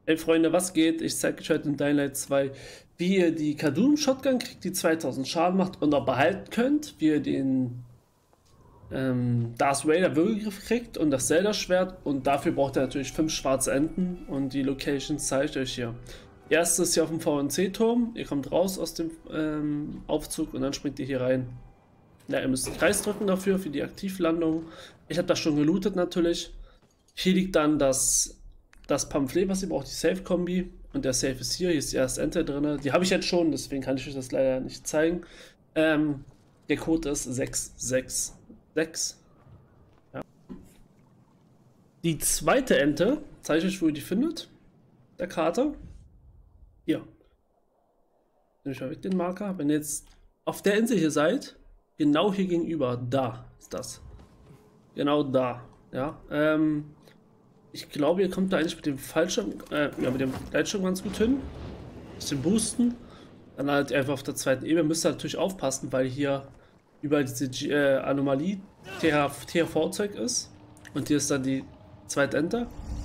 Ey Freunde, was geht? Ich zeige euch heute in Dying Light 2, wie ihr die Kadum Shotgun kriegt, die 2000 Schaden macht und auch behalten könnt, wie ihr den Darth Vader Würgegriff kriegt und das Zelda-Schwert, und dafür braucht ihr natürlich 5 schwarze Enten und die Locations zeige ich euch hier. Erstes hier auf dem VNC-Turm, ihr kommt raus aus dem Aufzug und dann springt ihr hier rein. Ja, ihr müsst Kreis drücken dafür, für die Aktivlandung. Ich habe das schon gelootet natürlich. Hier liegt dann das Pamphlet, was ihr braucht, die Safe-Kombi. Und der Safe ist hier ist die erste Ente drin. Die habe ich jetzt schon, deswegen kann ich euch das leider nicht zeigen. Der Code ist 666. Ja. Die zweite Ente, zeige ich euch, wo ihr die findet. Der Karte. Hier. Nehme ich mal weg den Marker. Wenn ihr jetzt auf der Insel hier seid, genau hier gegenüber, da ist das. Genau da. Ja. Ich glaube, ihr kommt da eigentlich mit dem Fallschirm, mit dem Gleitschirm ganz gut hin. Bisschen boosten. Dann halt einfach auf der zweiten Ebene. Müsst ihr natürlich aufpassen, weil hier überall diese Anomalie THV-Zeug ist. Und hier ist dann die zweite Ente.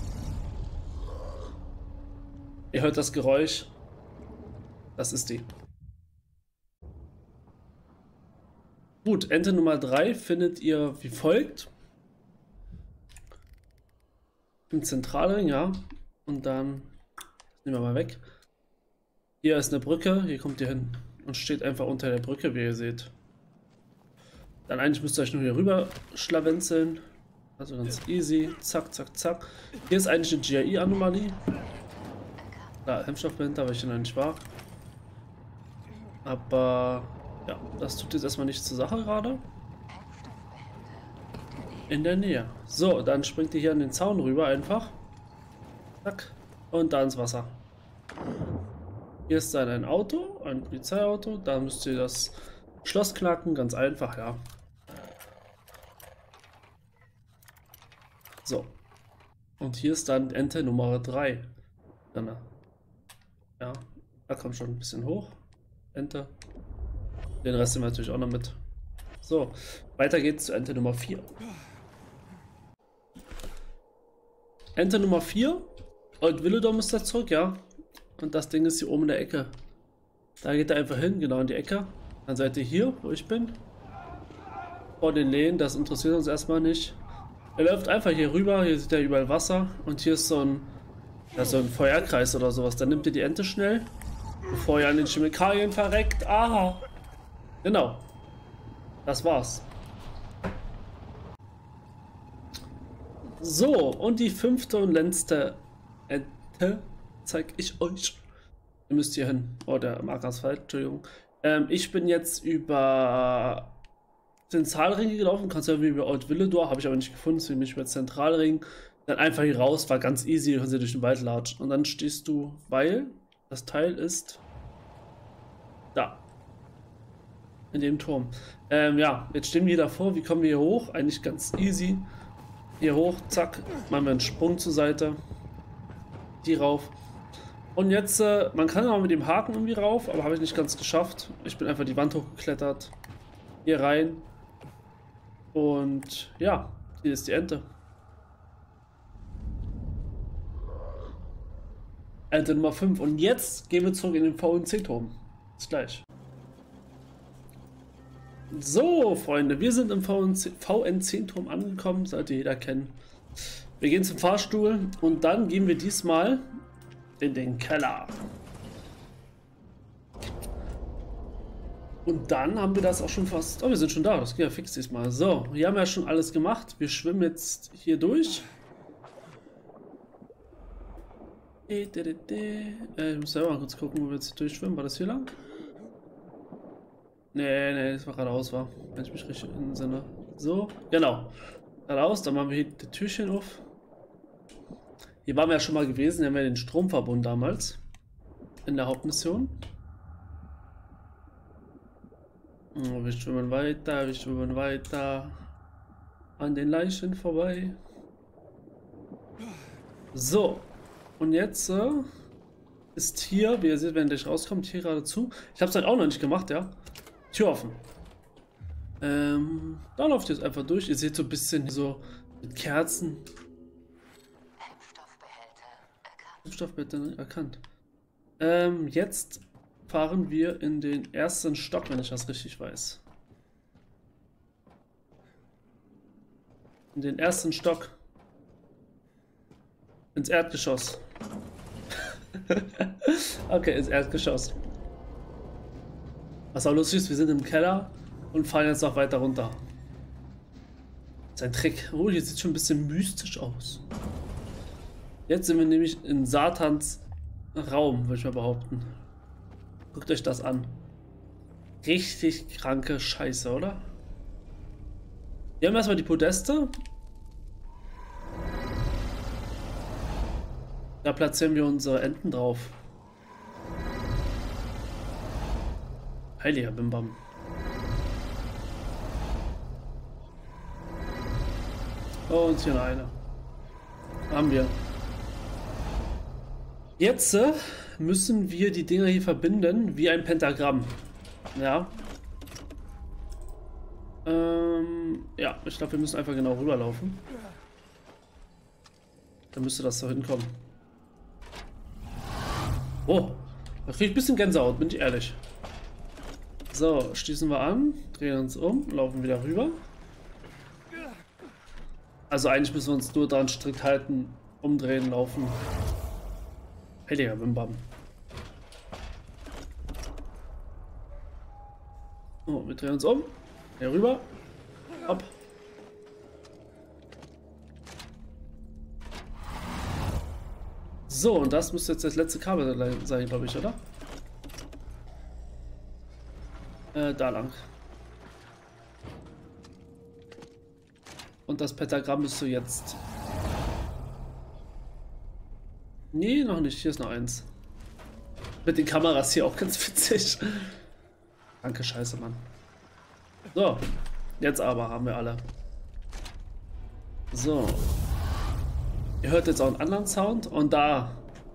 Ihr hört das Geräusch. Das ist die. Gut, Ente Nummer 3 findet ihr wie folgt. Im Zentralring, ja. Und dann nehmen wir mal weg. Hier ist eine Brücke, hier kommt ihr hin und steht einfach unter der Brücke, wie ihr seht. Dann eigentlich müsst ihr euch nur hier rüber schlawenzeln. Also ganz easy. Zack, zack, zack. Hier ist eigentlich eine GAI-Anomalie. Da, Hemmstoffbehälter, aber ich noch nicht war. Aber ja, das tut jetzt erstmal nichts zur Sache gerade. In der Nähe. So, dann springt ihr hier an den Zaun rüber einfach. Zack. Und da ins Wasser. Hier ist dann ein Auto, ein Polizeiauto. Da müsst ihr das Schloss knacken. Ganz einfach, ja. So. Und hier ist dann Ente Nummer 3. Dann, ja, da kommt schon ein bisschen hoch. Ente. Den Rest nehmen wir natürlich auch noch mit. So, weiter geht's zu Ente Nummer 4. Ente Nummer 4. Old Villedom ist da zurück, ja. Und das Ding ist hier oben in der Ecke. Da geht er einfach hin, genau in die Ecke. Dann seid ihr hier, wo ich bin. Vor den Lehnen, das interessiert uns erstmal nicht. Er läuft einfach hier rüber, hier sieht er überall Wasser. Und hier ist so ein Feuerkreis oder sowas. Dann nimmt ihr die Ente schnell, bevor ihr an den Chemikalien verreckt. Aha. Genau. Das war's. So, und die 5. und letzte Ente zeige ich euch. Ihr müsst hier hin. Oh, der Marker ist falsch, Entschuldigung. Ich bin jetzt über den Zentralring gelaufen. Kannst du ja wie über Old Villedor, habe ich aber nicht gefunden, deswegen bin ich über Zentralring. Dann einfach hier raus, war ganz easy, du kannst ja durch den Wald latschen. Und dann stehst du, weil das Teil ist da. In dem Turm. Ja, jetzt stehen wir hier davor. Wie kommen wir hier hoch? Eigentlich ganz easy. Hier hoch, zack, machen wir einen Sprung zur Seite. Die rauf. Und jetzt, man kann auch mit dem Haken irgendwie rauf, aber habe ich nicht ganz geschafft. Ich bin einfach die Wand hochgeklettert. Hier rein. Und ja, hier ist die Ente. Ente Nummer 5. Und jetzt gehen wir zurück in den VNC-Turm. Bis gleich. So, Freunde, wir sind im VNC-Turm angekommen, sollte jeder kennen. Wir gehen zum Fahrstuhl und dann gehen wir diesmal in den Keller. Und dann haben wir das auch schon fast... Oh, wir sind schon da, das geht ja fix diesmal. So, hier haben wir ja schon alles gemacht. Wir schwimmen jetzt hier durch. Ich muss selber mal kurz gucken, wo wir jetzt durchschwimmen. War das hier lang? Nee, das war geradeaus, war. Wenn ich mich richtig entsinne. So, genau. Geradeaus, dann machen wir hier die Türchen auf. Hier waren wir ja schon mal gewesen, hier haben wir den Stromverbund damals. In der Hauptmission. Oh, wir schwimmen weiter. An den Leichen vorbei. So. Und jetzt ist hier, wie ihr seht, wenn ihr gleich rauskommt, hier gerade zu. Ich habe es halt auch noch nicht gemacht, ja. Tür offen. Da läuft ihr jetzt einfach durch. Ihr seht so ein bisschen so mit Kerzen. Hemmstoffbehälter erkannt. Impfstoff bitte erkannt. Jetzt fahren wir in den ersten Stock, wenn ich das richtig weiß. In den ersten Stock. Ins Erdgeschoss. Okay, ins Erdgeschoss. Was auch lustig ist, wir sind im Keller und fahren jetzt noch weiter runter. Das ist ein Trick. Oh, hier sieht schon ein bisschen mystisch aus. Jetzt sind wir nämlich in Satans Raum, würde ich mal behaupten. Guckt euch das an. Richtig kranke Scheiße, oder? Wir haben erstmal die Podeste. Da platzieren wir unsere Enten drauf. Heiliger Bimbam. Oh, und hier noch eine. Haben wir. Jetzt müssen wir die Dinger hier verbinden wie ein Pentagramm. Ja. Ja, ich glaube, wir müssen einfach genau rüberlaufen. Dann müsste das so hinkommen. Oh, da kriege ich ein bisschen Gänsehaut, bin ich ehrlich. So, schließen wir an, drehen uns um, laufen wieder rüber. Also eigentlich müssen wir uns nur daran strikt halten, umdrehen, laufen. Heiliger Bimbam. Oh, wir drehen uns um. Hier rüber. Hopp. So, und das müsste jetzt das letzte Kabel sein, glaube ich, oder? Da lang. Und das Pentagramm müsste jetzt... Nee, noch nicht. Hier ist noch eins. Mit den Kameras hier auch ganz witzig. Danke, Scheiße, Mann. So, jetzt aber haben wir alle. So. Ihr hört jetzt auch einen anderen Sound und da.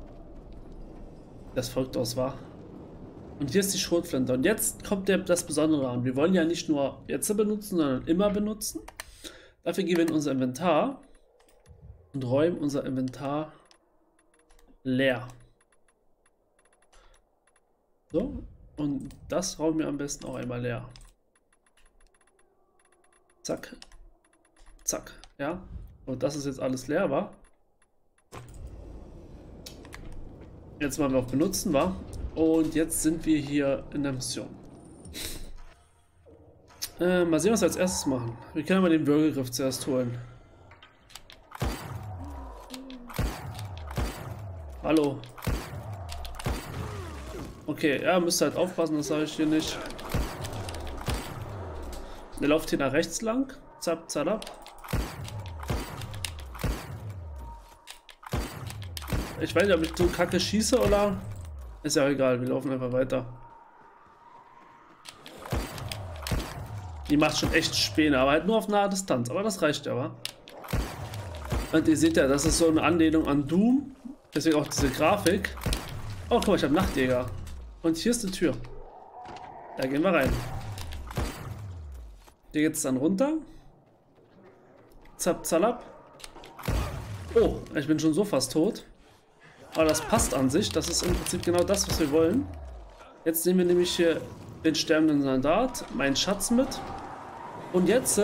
Das folgt aus, war. Und hier ist die Schrotflinte. Und jetzt kommt das Besondere an. Wir wollen ja nicht nur jetzt benutzen, sondern immer benutzen. Dafür gehen wir in unser Inventar und räumen unser Inventar leer. So, und das räumen wir am besten auch einmal leer. Zack. Zack. Ja. Und das ist jetzt alles leer, war. Jetzt machen wir auf Benutzen, war. Und jetzt sind wir hier in der Mission. Mal sehen, was wir als erstes machen. Wir können mal den Würgegriff zuerst holen. Hallo. Okay, ja, müsst halt aufpassen, das sage ich hier nicht. Der läuft hier nach rechts lang. Zap, zap. Ich weiß nicht, ob ich so kacke schieße oder... Ist ja egal, wir laufen einfach weiter. Die macht schon echt Späne, aber halt nur auf naher Distanz. Aber das reicht ja, wa? Und ihr seht ja, das ist so eine Anlehnung an Doom. Deswegen auch diese Grafik. Oh, guck mal, ich habe Nachtjäger. Und hier ist die Tür. Da gehen wir rein. Hier geht es dann runter. Zap, zalap. Oh, ich bin schon so fast tot. Aber das passt an sich. Das ist im Prinzip genau das, was wir wollen. Jetzt nehmen wir nämlich hier den sterbenden Soldat, meinen Schatz mit. Und jetzt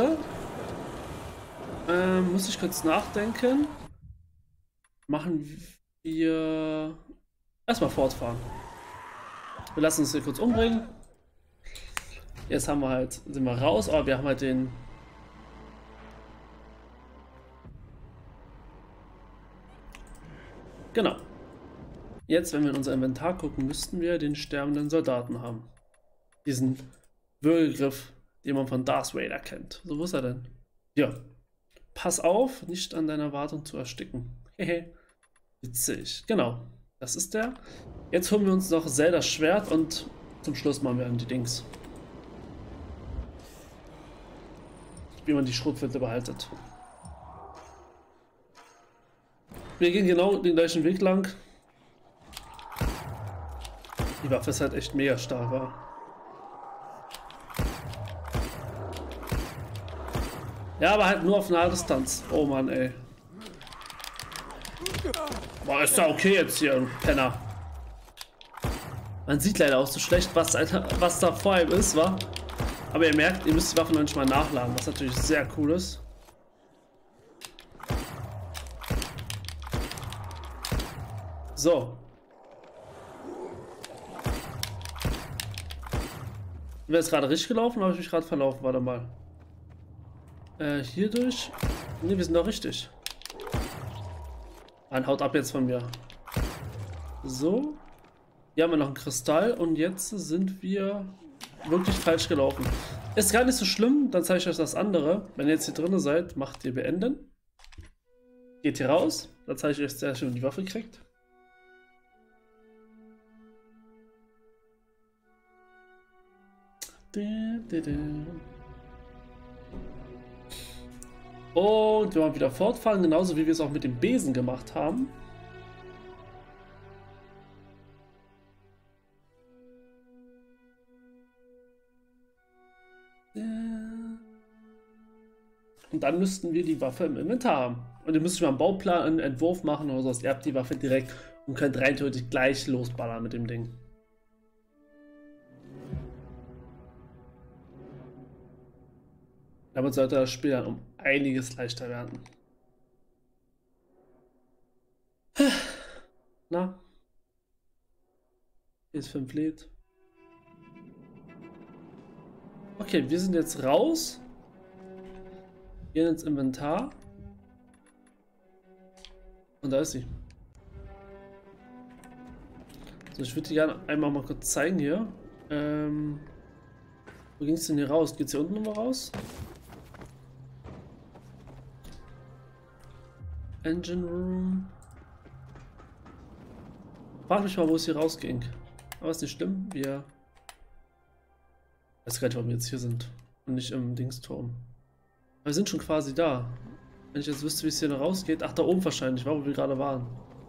muss ich kurz nachdenken. Machen wir erstmal fortfahren. Wir lassen uns hier kurz umbringen. Jetzt haben wir halt, sind wir raus, aber wir haben halt den... Genau. Jetzt, wenn wir in unser Inventar gucken, müssten wir den sterbenden Soldaten haben. Diesen Würgegriff, den man von Darth Vader kennt. So, wo ist er denn? Ja. Pass auf, nicht an deiner Wartung zu ersticken. Hehe. Witzig. Genau. Das ist der. Jetzt holen wir uns noch Zeldas Schwert und zum Schluss machen wir dann die Dings. Wie man die Schrotflinte behaltet. Wir gehen genau den gleichen Weg lang. Die Waffe ist halt echt mega stark, wa? Ja, aber halt nur auf naher Distanz. Oh Mann, ey. Boah, ist ja okay jetzt hier, Penner. Man sieht leider auch so schlecht, was da vor ihm ist, wa? Aber ihr merkt, ihr müsst die Waffe noch nicht mal nachladen, was natürlich sehr cool ist. So. Wäre es gerade richtig gelaufen oder habe ich mich gerade verlaufen? Warte mal. Hier durch? Ne, wir sind doch richtig. Dann haut ab jetzt von mir. So. Hier haben wir noch einen Kristall und jetzt sind wir wirklich falsch gelaufen. Ist gar nicht so schlimm, dann zeige ich euch das andere. Wenn ihr jetzt hier drin seid, macht ihr beenden. Geht hier raus, dann zeige ich euch sehr schön, wie die Waffe kriegt. Und wir wollen wieder fortfahren, genauso wie wir es auch mit dem Besen gemacht haben. Und dann müssten wir die Waffe im Inventar haben. Und ihr müsst mal einen Bauplan, einen Entwurf machen oder so. Ihr habt die Waffe direkt und könnt rein theoretisch gleich losballern mit dem Ding. Damit sollte das Spiel dann um einiges leichter werden. Na? Hier ist 5 Lied. Okay, wir sind jetzt raus. Gehen ins Inventar. Und da ist sie. So, ich würde die gerne einmal mal kurz zeigen hier. Wo ging es denn hier raus? Geht es hier unten nochmal raus? Engine Room. Frag mich mal, wo es hier rausging. Aber ist nicht schlimm. Wir. Ich weiß gar nicht, warum wir jetzt hier sind. Und nicht im Dingsturm. Aber wir sind schon quasi da. Wenn ich jetzt wüsste, wie es hier noch rausgeht. Ach, da oben wahrscheinlich, wo wir gerade waren.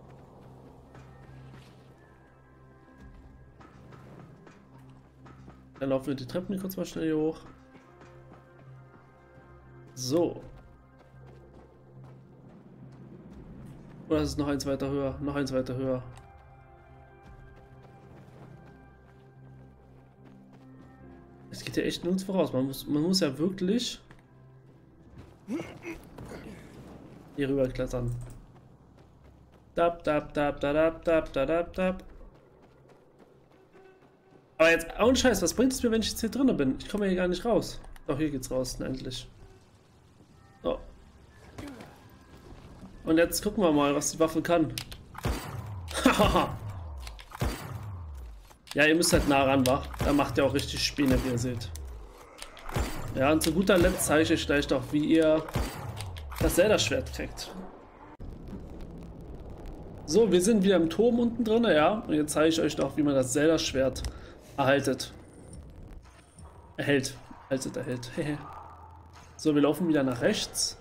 Dann laufen wir die Treppen kurz mal schnell hier hoch. So. Oder ist es noch eins weiter höher? Noch eins weiter höher. Es geht ja echt nirgends voraus. Man muss ja wirklich hier rüber klettern. Dab, dab, dab, dab, dab, dab, dab. Aber jetzt, ohne Scheiß, was bringt es mir, wenn ich jetzt hier drin bin? Ich komme hier gar nicht raus. Doch, hier geht's raus, endlich. So. Und jetzt gucken wir mal, was die Waffe kann. Ja, ihr müsst halt nah ran, wa? Da macht ihr auch richtig Späne, wie ihr seht. Ja, und zu guter Letzt zeige ich euch gleich doch, wie ihr das Zelda-Schwert kriegt. So, wir sind wieder im Turm unten drin, ja. Und jetzt zeige ich euch noch, wie man das Zelda-Schwert erhält. So, wir laufen wieder nach rechts.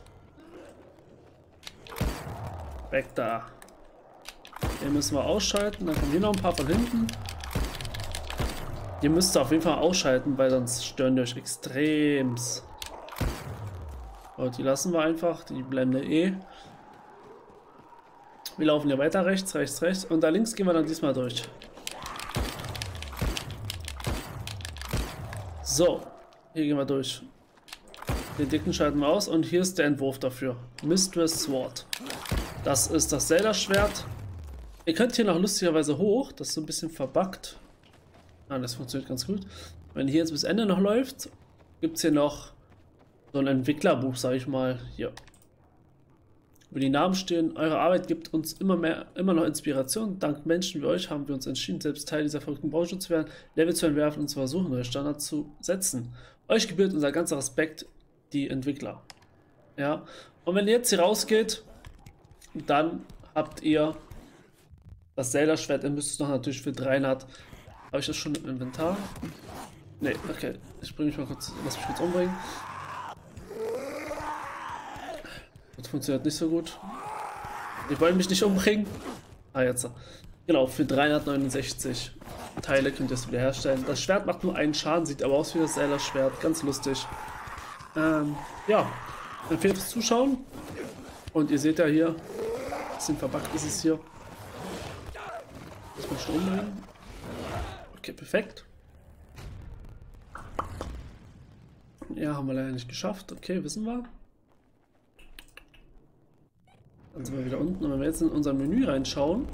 Weg da. Den müssen wir ausschalten. Dann kommen hier noch ein paar von hinten. Ihr müsst auf jeden Fall ausschalten, weil sonst stören die euch extremst. Und die lassen wir einfach. Die bleiben da eh. Wir laufen hier weiter rechts, rechts, rechts. Und da links gehen wir dann diesmal durch. So. Hier gehen wir durch. Den dicken schalten wir aus. Und hier ist der Entwurf dafür. Mistress Sword. Das ist das Zelda-Schwert. Ihr könnt hier noch lustigerweise hoch. Das ist so ein bisschen verbuggt. Ah, das funktioniert ganz gut. Wenn hier jetzt bis Ende noch läuft, gibt es hier noch so ein Entwicklerbuch, sage ich mal. Hier. Wo die Namen stehen. Eure Arbeit gibt uns immer noch Inspiration. Dank Menschen wie euch haben wir uns entschieden, selbst Teil dieser verrückten Branche zu werden, Level zu entwerfen und zu versuchen, neue Standards zu setzen. Euch gebührt unser ganzer Respekt, die Entwickler. Ja. Und wenn ihr jetzt hier rausgeht, dann habt ihr das Zelda-Schwert. Ihr müsst es noch natürlich für 300. Habe ich das schon im Inventar? Ne, okay. Ich bringe mich mal kurz. Lass mich kurz umbringen. Das funktioniert nicht so gut. Die wollen mich nicht umbringen. Ah, jetzt. Genau, für 369 Teile könnt ihr es wieder herstellen. Das Schwert macht nur einen Schaden, sieht aber aus wie das Zelda-Schwert. Ganz lustig. Ja. Empfehlt fürs Zuschauen. Und ihr seht ja hier, ein bisschen verbuggt ist es hier. Muss man schon umdrehen. Okay, perfekt. Ja, haben wir leider nicht geschafft. Okay, wissen wir. Dann sind wir wieder unten. Und wenn wir jetzt in unser Menü reinschauen.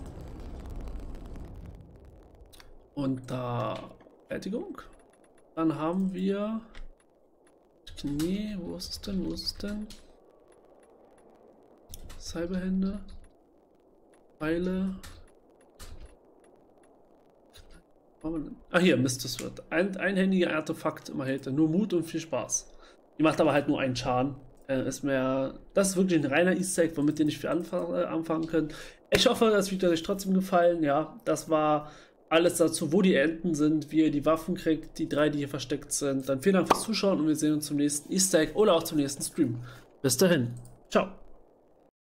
Und da Fertigung. Dann haben wir Knie. Wo ist es denn? Wo ist es denn? Cyberhände. Pfeile. Ah, hier, Mr. Sword. Einhändiger Artefakt im Erhälter. Nur Mut und viel Spaß. Die macht aber halt nur einen Schaden. Das ist wirklich ein reiner Easter Egg, womit ihr nicht viel anfangen könnt. Ich hoffe, das Video hat euch trotzdem gefallen. Ja, das war alles dazu, wo die Enten sind, wie ihr die Waffen kriegt, die 3, die hier versteckt sind. Dann vielen Dank fürs Zuschauen und wir sehen uns zum nächsten Easter Egg oder auch zum nächsten Stream. Bis dahin. Ciao.